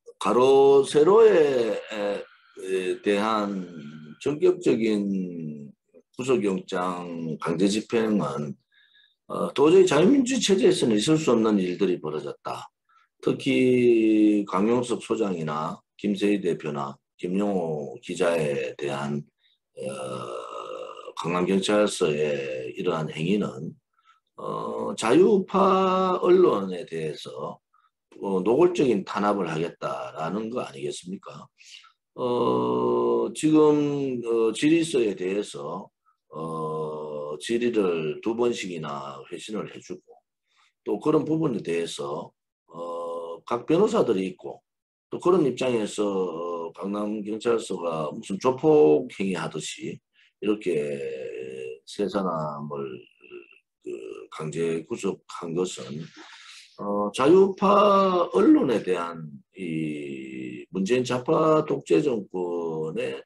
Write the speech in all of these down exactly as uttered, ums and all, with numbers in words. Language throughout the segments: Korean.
가로 세로에 대한 전격적인 구속영장 강제 집행은 어, 도저히 자유민주 체제에서는 있을 수 없는 일들이 벌어졌다. 특히 강용석 소장이나 김세희 대표나 김용호 기자에 대한 어, 강남경찰서의 이러한 행위는 어, 자유파 언론에 대해서 어, 노골적인 탄압을 하겠다라는 거 아니겠습니까? 어, 지금 어, 질의서에 대해서 어, 질의를 두 번씩이나 회신을 해주고 또 그런 부분에 대해서 어, 각 변호사들이 있고 또 그런 입장에서 어, 강남경찰서가 무슨 조폭 행위 하듯이 이렇게 세 사람을 그 강제 구속한 것은 어, 자유파 언론에 대한 이 문재인 좌파 독재 정권의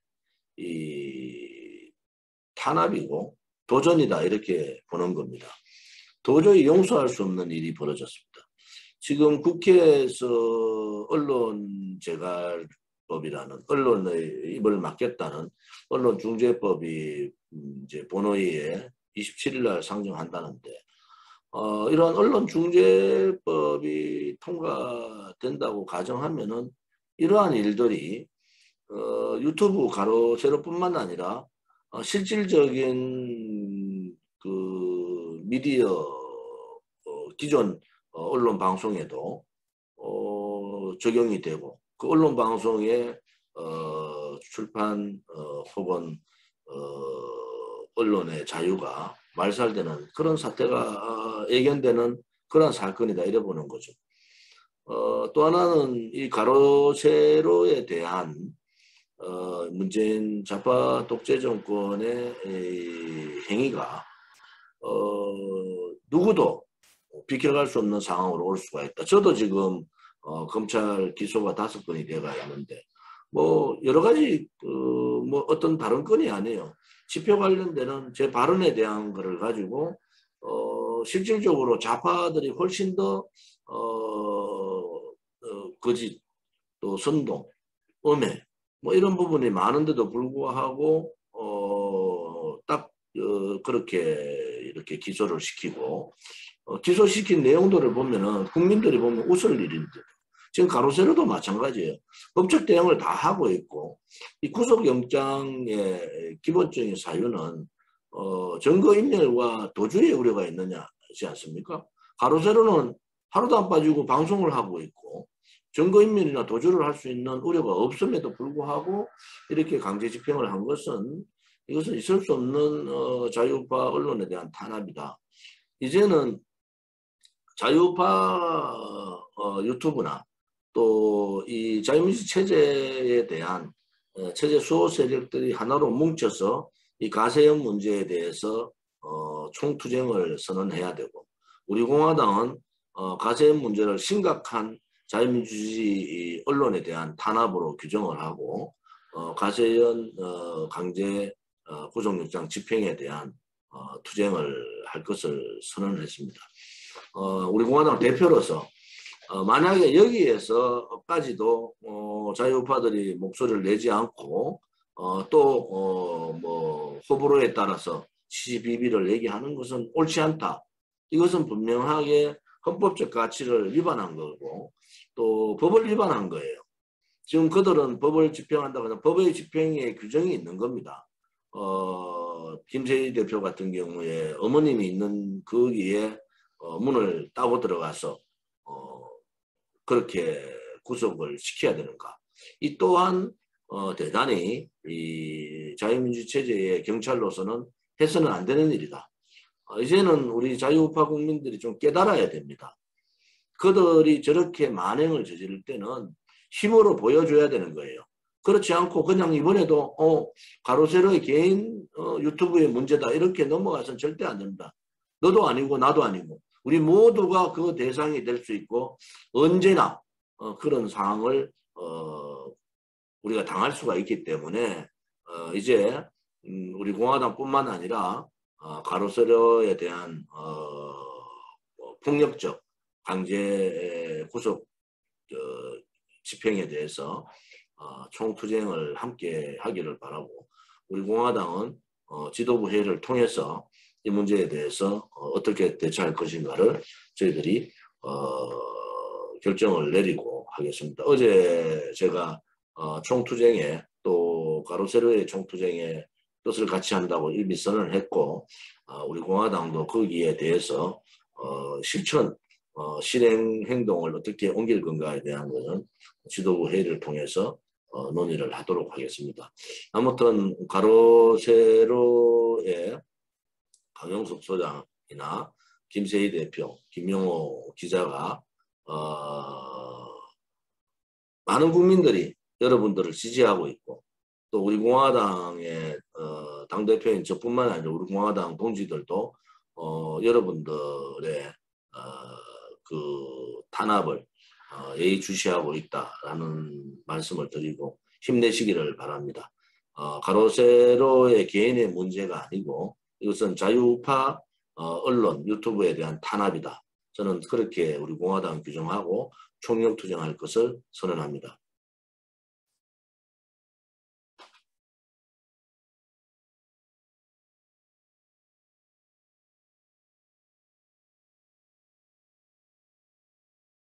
이 탄압이고 도전이다 이렇게 보는 겁니다. 도저히 용서할 수 없는 일이 벌어졌습니다. 지금 국회에서 언론재갈법이라는 언론의 입을 막겠다는 언론중재법이 이제 본회의에 이십칠 일 날 상정한다는데 어, 이러한 언론중재법이 통과된다고 가정하면은 이러한 일들이 어, 유튜브 가로 세로뿐만 아니라 어, 실질적인 그 미디어 어, 기존 어, 언론 방송에도 어, 적용이 되고 그 언론 방송의 어, 출판 어, 혹은 어, 언론의 자유가 말살되는 그런 사태가 어, 예견되는 그런 사건이다 이래 보는 거죠. 어, 또 하나는 이 가로 세로에 대한 어, 문재인 좌파 독재 정권의 이 행위가 어, 누구도 비켜갈 수 없는 상황으로 올 수가 있다. 저도 지금 어, 검찰 기소가 다섯 건이 돼가 있는데 뭐 여러 가지 그뭐 어떤 다른 건이 아니에요. 집회 관련되는 제 발언에 대한 거를 가지고 어, 실질적으로 좌파들이 훨씬 더 어, 어, 거짓 또 선동, 음해 뭐 이런 부분이 많은데도 불구하고 어, 딱 어, 그렇게 이렇게 기소를 시키고 어, 기소시킨 내용들을 보면은 국민들이 보면 웃을 일인데 지금 가로세로도 마찬가지예요. 법적 대응을 다 하고 있고 이 구속영장의 기본적인 사유는 어, 증거인멸과 도주의 우려가 있느냐지 않습니까? 가로세로는 하루도 안 빠지고 방송을 하고 있고 증거인멸이나 도주를 할 수 있는 우려가 없음에도 불구하고 이렇게 강제 집행을 한 것은 이것은 있을 수 없는 어, 자유파 언론에 대한 탄압이다. 이제는 자유파 어, 유튜브나 또 이 자유민주 체제에 대한 어, 체제 수호 세력들이 하나로 뭉쳐서 이 가세형 문제에 대해서 어, 총투쟁을 선언해야 되고 우리 공화당은 어, 가세형 문제를 심각한 자유민주주의 언론에 대한 탄압으로 규정을 하고 어, 가세형 어, 강제 어, 구속영장 집행에 대한 어, 투쟁을 할 것을 선언했습니다. 어, 우리 공화당 대표로서 어, 만약에 여기에서까지도 어, 자유파들이 목소리를 내지 않고 어, 또뭐 호불호에 따라서 시시비비를 얘기하는 것은 옳지 않다. 이것은 분명하게 헌법적 가치를 위반한 거고 또 법을 위반한 거예요. 지금 그들은 법을 집행한다고 하면 법의 집행에 규정이 있는 겁니다. 어, 김세희 대표 같은 경우에 어머님이 있는 거기에 어, 문을 따고 들어가서 어, 그렇게 구속을 시켜야 되는가. 이 또한 어, 대단히 이 자유민주 체제의 경찰로서는 해서는 안 되는 일이다. 어, 이제는 우리 자유우파 국민들이 좀 깨달아야 됩니다. 그들이 저렇게 만행을 저지를 때는 힘으로 보여줘야 되는 거예요. 그렇지 않고 그냥 이번에도 어, 가로세로의 개인 어, 유튜브의 문제다 이렇게 넘어가서는 절대 안 된다. 너도 아니고 나도 아니고 우리 모두가 그 대상이 될 수 있고 언제나 어, 그런 상황을 어, 우리가 당할 수가 있기 때문에 어, 이제 음, 우리 공화당뿐만 아니라 어, 가로세로에 대한 어, 폭력적 강제 구속 어, 집행에 대해서 어, 총투쟁을 함께 하기를 바라고 우리 공화당은 어, 지도부 회의를 통해서 이 문제에 대해서 어, 어떻게 대처할 것인가를 저희들이 어, 결정을 내리고 하겠습니다. 어제 제가 어, 총투쟁에 또 가로세로의 총투쟁에 뜻을 같이 한다고 이미 선언을 했고 어, 우리 공화당도 거기에 대해서 어, 실천, 어, 실행 행동을 어떻게 옮길 건가에 대한 것은 지도부 회의를 통해서 어, 논의를 하도록 하겠습니다. 아무튼 가로세로의 강용석 소장이나 김세희 대표, 김용호 기자가 어, 많은 국민들이 여러분들을 지지하고 있고 또 우리 공화당의 어, 당대표인 저뿐만 아니라 우리 공화당 동지들도 어, 여러분들의 어, 그 탄압을 어, 예의주시하고 있다라는 말씀을 드리고 힘내시기를 바랍니다. 어, 가로세로의 개인의 문제가 아니고 이것은 자유우파 어, 언론 유튜브에 대한 탄압이다. 저는 그렇게 우리 공화당 규정하고 총력 투쟁할 것을 선언합니다.